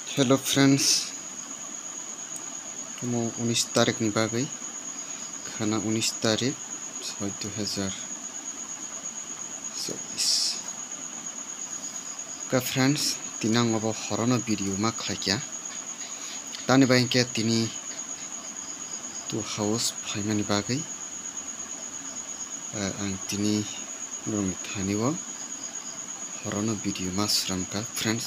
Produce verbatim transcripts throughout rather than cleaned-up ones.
Hello friends तुम उन्नीस तारीख नि बागै खाना उन्नीस तारीख छय दो हजार चौबीस का फ्रेंड्स तिना अब हरनो वीडियो मा खायकिया तानि बायके तिनी तो हाउस फाइमानि बागै आं तिनी रंग थानिव हरनो वीडियो मा स्रामका फ्रेंड्स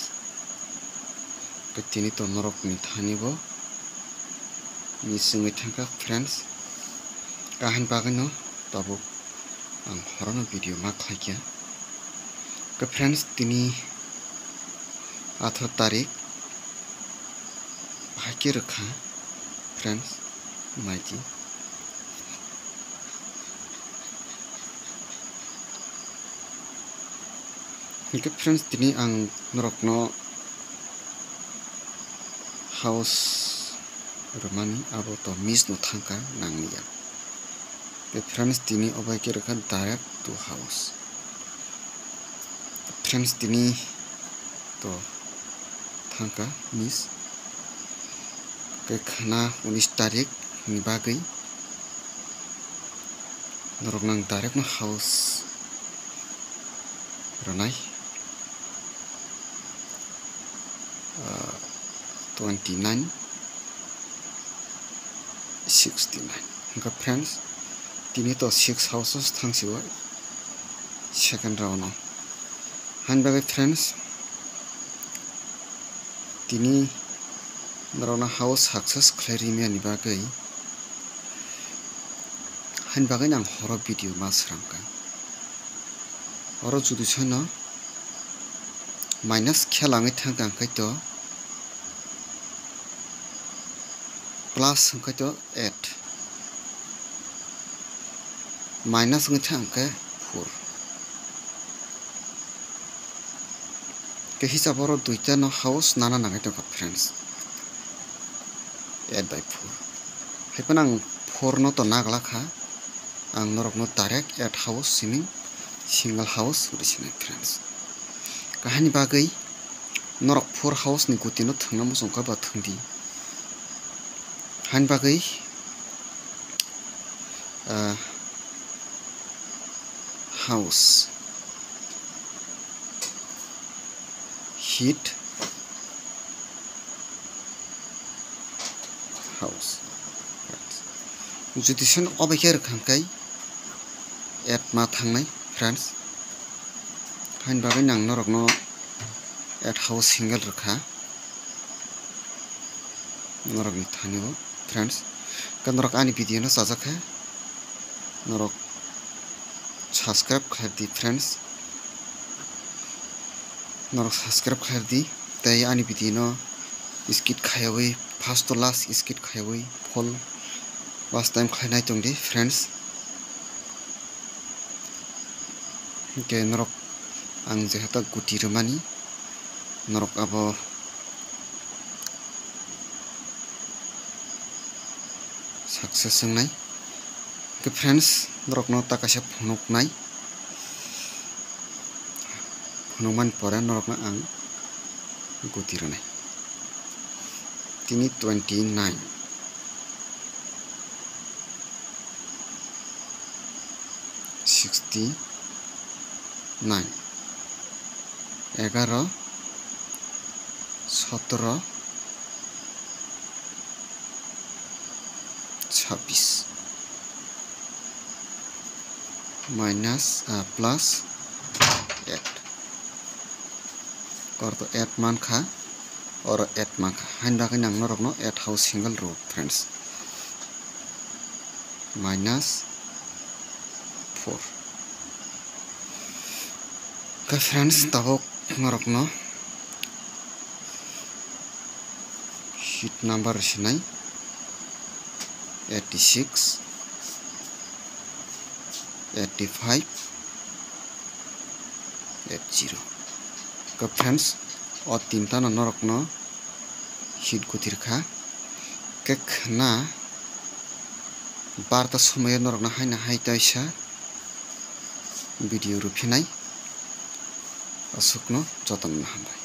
तिनी तो नरक नि थानिव नि सिंगै थांका फ्रेंड्स काहन बागैनो तबो आं हरनो वीडियो मा खायकिया का फ्रेंड्स तिनी अठारह तारीख हाके रखा फ्रेंड्स माइती इनके फ्रेंड्स तिनी आं नरकनो हाउस रमानी आबो तो मिस नो थांका नांगनिया के फ्रेंड्स तिनी अबाय के रखा डायरेक्ट टू हाउस फ्रेंड्स तिनी तो थांका मिस के खाना उन्नीस तारीख नि बागै नरकनां डायरेक्ट नो हाउस रनाय उनतीस उनका फ्रेंड्स तिनी तो छह हाउसेस थांसिव सेकंड राउंड हान बागै फ्रेंड्स तिनी नरना हाउस सक्सेस क्लेरिमियानि बागै हान बागै आं हर वीडियो मा स्रामका और जुदि छन माइनस खेलाङै थांका अंखायतो प्लस अंखायतो आठ माइनस अंखाय अंके चार के हिसाब और दुईटा न हाउस नाना नाङै तो फ्रेंड्स आठ by चार हेपन आं चार न तो नागलाखा आं नरक न डायरेक्ट आठ हाउस सिमिं सिंगल हाउस उरिसिनाय फ्रेंड्स कहानि बागै नरक चार हाउस नि गुति न थांना मुसंका बा थंदी हान बागै हाउस हिट हाउस जुदिसन अबेखे रखांकाय एट मा थांनाय फ्रेंड्स हान बागै नां नरक न एट हाउस सिंगल रखा नरक नि थानिव फ्रेंड्स का नरक आनी वीडियो न साजाखा नरक सब्सक्राइब कर दी फ्रेंड्स नरक सब्सक्राइब कर दी तै आनी वीडियो न स्किट खायावै फर्स्ट तो लास्ट स्किट खायावै फल लास्ट टाइम खायनाय तंदी फ्रेंड्स के नरक आं जेहता गुटी रमानी नरक अब सक्सेस संगनाय के फ्रेंड्स नरक न ताकासे फनकनाय फनमान परा नरक न आं गुटी रनाय तिनी उनतीस सिक्सटी नाइन एगारो सत्रह छब्बीस माइनस प्लस एट कर तो एट मान खा और एट मान खा हाइन बागै नां नरक न eight house single row friends minus four का फ्रेंड्स तब नरक न शीट नंबर सिनाय छियासी पचासी अस्सी का फ्रेंड्स और तीनटा नरक न शीट गुतिरखा के खाना बारता समय नरक न हायना हायतायसा वीडियो रुफिनाय असुकनो जतन हामबाय।